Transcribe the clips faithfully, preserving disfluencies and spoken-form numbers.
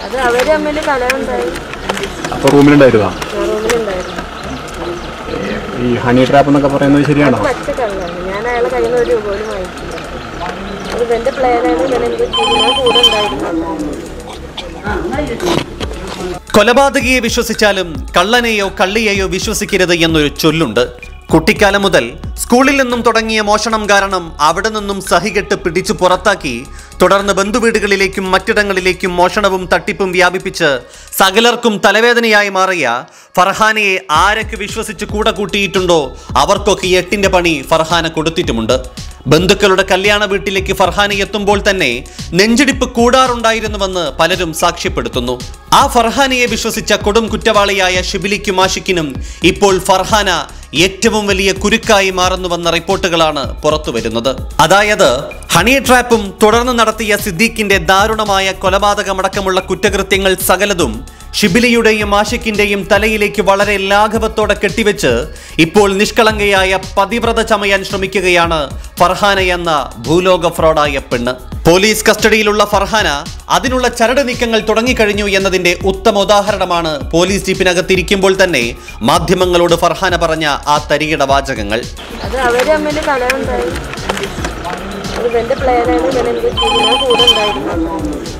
അത് അവര് തമ്മിൽ കലഹമുണ്ടായി. അപ്പോൾ റൂമിലുണ്ടായിരുന്നോ? റൂമിലുണ്ടായിരുന്നു. ഈ ഹണി ട്രാപ്പ് എന്നൊക്കെ പറയുന്നത് ശരിയാണോ? പച്ചക്കള്ളാണ്. ഞാൻ അയാളെ കയ്യിൽ നിന്ന് ഒരു രൂപ പോലും വാങ്ങിച്ചില്ല. അത് ഇവന്റെ പ്ലാനാണ്. ഇവൻ എനിക്ക് കൂടെ ഉണ്ടായിരുന്നു. കൊലപാതകിയെ വിശ്വസിച്ചാലും കള്ളനെയോ കള്ളിയെയോ വിശ്വസിക്കരുത് എന്നൊരു ചൊല്ലുണ്ട്. കുട്ടിക്കാലം മുതൽ സ്കൂളിൽ നിന്നും തുടങ്ങിയ മോഷണം കാരണം അവിടെ നിന്നും സഹികെട്ട് പിടിച്ചു പുറത്താക്കി തുടർന്ന് ബന്ധുവീടുകളിലേക്കും മറ്റിടങ്ങളിലേക്കും മോഷണവും തട്ടിപ്പും വ്യാപിപ്പിച്ച് സകലർക്കും തലവേദനയായി മാറിയ ഫർഹാനയെ ആരൊക്കെ വിശ്വസിച്ച് കൂടെ കൂട്ടിയിട്ടുണ്ടോ അവർക്കൊക്കെ എട്ടിന്റെ പണി ഫർഹാന കൊടുത്തിട്ടുമുണ്ട്. ബന്ധുക്കളുടെ കല്യാണ വീട്ടിലേക്ക് ഫർഹാന എത്തുമ്പോൾ തന്നെ നെഞ്ചിടിപ്പ് കൂടാറുണ്ടായിരുന്നുവെന്ന് പലരും സാക്ഷ്യപ്പെടുത്തുന്നു. ആ ഫർഹാനയെ വിശ്വസിച്ച കൊടും കുറ്റവാളിയായ ഷിബിലിക്കും ആഷിക്കിനും ഇപ്പോൾ ഫർഹാന ഏറ്റവും വലിയ കുരുക്കായി മാറുന്നുവെന്ന റിപ്പോർട്ടുകളാണ് പുറത്തുവരുന്നത്. അതായത് ഹണി ട്രാപ്പും തുടർന്ന് നടത്തിയ സിദ്ദീഖിന്റെ ദാരുണമായ കൊലപാതകമടക്കമുള്ള കുറ്റകൃത്യങ്ങൾ സകലതും ഷിബിലിയുടെയും ആഷിക്കിന്റെയും തലയിലേക്ക് വളരെ ലാഘവത്തോടെ കെട്ടിവെച്ച് ഇപ്പോൾ നിഷ്കളങ്കയായ പതിവ്രത ചമയാൻ ശ്രമിക്കുകയാണ് ഫർഹാന എന്ന ഭൂലോക ഫ്രോഡായ പെണ്ണ്. പോലീസ് കസ്റ്റഡിയിലുള്ള ഫർഹാന അതിനുള്ള ചരട് നീക്കങ്ങൾ തുടങ്ങിക്കഴിഞ്ഞു എന്നതിന്റെ ഉത്തമ ഉദാഹരണമാണ് പോലീസ് ജീപ്പിനകത്തിരിക്കുമ്പോൾ തന്നെ മാധ്യമങ്ങളോട് ഫർഹാന പറഞ്ഞ ആ തരികിട വാചകങ്ങൾ. അത് അവര് തമ്മിൽ കലഹമുണ്ടായി. അത് ഇവന്റെ പ്ലാനാണ്. ഇവൻ എനിക്ക് കൂടെ ഉണ്ടായിരുന്നു.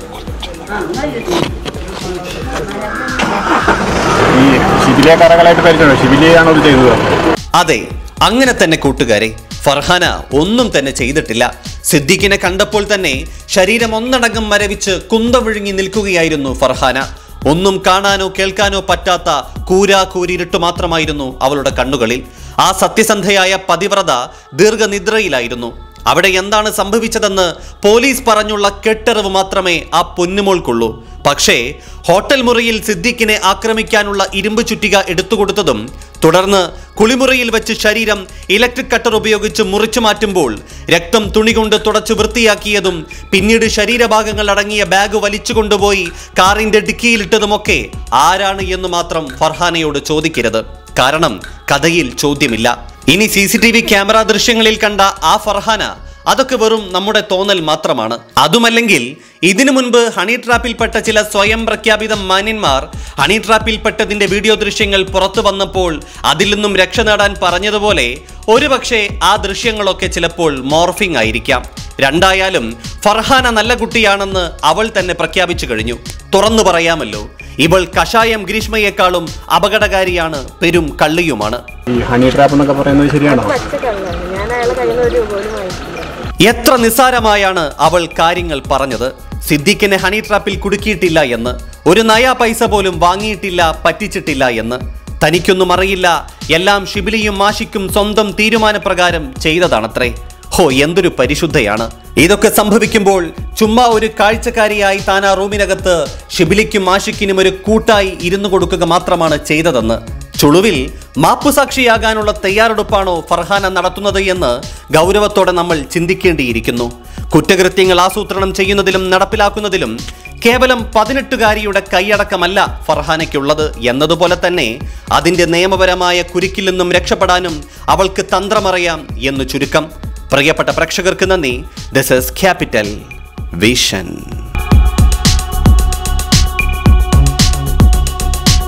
അതെ, അങ്ങനെ തന്നെ കൂട്ടുകാരെ. ഫർഹാന ഒന്നും തന്നെ ചെയ്തിട്ടില്ല. സിദ്ദീഖിനെ കണ്ടപ്പോൾ തന്നെ ശരീരം ഒന്നടങ്കം മരവിച്ച് കുന്തം വിഴുങ്ങി നിൽക്കുകയായിരുന്നു ഫർഹാന. ഒന്നും കാണാനോ കേൾക്കാനോ പറ്റാത്ത കൂരാ കൂരിരുട്ട് മാത്രമായിരുന്നു അവളുടെ കണ്ണുകളിൽ. ആ സത്യസന്ധയായ പതിവ്രത ദീർഘനിദ്രയിലായിരുന്നു. അവിടെ എന്താണ് സംഭവിച്ചതെന്ന് പോലീസ് പറഞ്ഞുള്ള കെട്ടറിവ് മാത്രമേ ആ പൊന്നുമോൾക്കുള്ളൂ. പക്ഷേ ഹോട്ടൽ മുറിയിൽ സിദ്ദീഖിനെ ആക്രമിക്കാനുള്ള ഇരുമ്പ് ചുറ്റിക എടുത്തുകൊടുത്തതും തുടർന്ന് കുളിമുറിയിൽ വെച്ച് ശരീരം ഇലക്ട്രിക് കട്ടർ ഉപയോഗിച്ച് മുറിച്ചു മാറ്റുമ്പോൾ രക്തം തുണി കൊണ്ട് തുടച്ച് വൃത്തിയാക്കിയതും പിന്നീട് ശരീരഭാഗങ്ങൾ അടങ്ങിയ ബാഗ് വലിച്ചു കൊണ്ടുപോയി കാറിന്റെ ഡിക്കിയിലിട്ടതുമൊക്കെ ആരാണ് എന്ന് മാത്രം ഫർഹാനയോട് ചോദിക്കരുത്. കാരണം കഥയിൽ ചോദ്യമില്ല. ഇനി C C T V camera ദൃശ്യങ്ങളിൽ കണ്ട ആ ഫർഹാന അതൊക്കെ വെറും നമ്മുടെ തോന്നൽ മാത്രമാണ്. അതുമല്ലെങ്കിൽ ഇതിനു മുൻപ് ഹണി ട്രാപ്പിൽപ്പെട്ട ചില സ്വയം പ്രഖ്യാപിത മാന്യന്മാർ ഹണി ട്രാപ്പിൽപ്പെട്ടതിന്റെ വീഡിയോ ദൃശ്യങ്ങൾ പുറത്തു വന്നപ്പോൾ അതിൽ നിന്നും രക്ഷ നേടാൻ പറഞ്ഞതുപോലെ ഒരുപക്ഷെ ആ ദൃശ്യങ്ങളൊക്കെ ചിലപ്പോൾ മോർഫിംഗ് ആയിരിക്കാം. രണ്ടായാലും ഫർഹാന നല്ല കുട്ടിയാണെന്ന് അവൾ തന്നെ പ്രഖ്യാപിച്ചു കഴിഞ്ഞു. തുറന്നു പറയാമല്ലോ, ഇവൾ കഷായം ഗ്രീഷ്മയെക്കാളും അപകടകാരിയാണ്, പെരും കള്ളിയുമാണ്. ഈ ഹണി ട്രാപ്പ് എന്നൊക്കെ പറയുന്നത് ശരിയാണോ? ഞാൻ അയാളെ കയ്യിൽ നിന്ന് ഒരു രൂപ പോലും വാങ്ങിച്ചില്ല. എത്ര നിസ്സാരമായാണ് അവൾ കാര്യങ്ങൾ പറഞ്ഞത്. സിദ്ദീഖിനെ ഹണി ട്രാപ്പിൽ കുടുക്കിയിട്ടില്ല എന്ന്, ഒരു നയാ പൈസ പോലും വാങ്ങിയിട്ടില്ല, പറ്റിച്ചിട്ടില്ല എന്ന്. തനിക്കൊന്നും അറിയില്ല, എല്ലാം ഷിബിലിയും ആഷിക്കും സ്വന്തം തീരുമാനപ്രകാരം ചെയ്തതാണത്രേ. ഹോ, എന്തൊരു പരിശുദ്ധയാണ്. ഇതൊക്കെ സംഭവിക്കുമ്പോൾ ചുമ്മാ ഒരു കാഴ്ചക്കാരിയായി താൻ ആ റൂമിനകത്ത് ഷിബിലിക്കും ആഷിക്കിനും ഒരു കൂട്ടായി ഇരുന്നു കൊടുക്കുക മാത്രമാണ് ചെയ്തതെന്ന്. ചുളുവിൽ മാപ്പുസാക്ഷിയാകാനുള്ള തയ്യാറെടുപ്പാണോ ഫർഹാന നടത്തുന്നത് എന്ന് ഗൗരവത്തോടെ നമ്മൾ ചിന്തിക്കേണ്ടിയിരിക്കുന്നു. കുറ്റകൃത്യങ്ങൾ ആസൂത്രണം ചെയ്യുന്നതിലും നടപ്പിലാക്കുന്നതിലും കേവലം പതിനെട്ടുകാരിയുടെ കൈയടക്കമല്ല ഫർഹാനയ്ക്കുള്ളത് എന്നതുപോലെ തന്നെ അതിന്റെ നിയമപരമായ കുരുക്കിൽ നിന്നും രക്ഷപ്പെടാനും അവൾക്ക് തന്ത്രമറിയാം എന്ന് ചുരുക്കം. പ്രിയപ്പെട്ട പ്രേക്ഷകർക്ക് നന്ദി. This is Capital vision.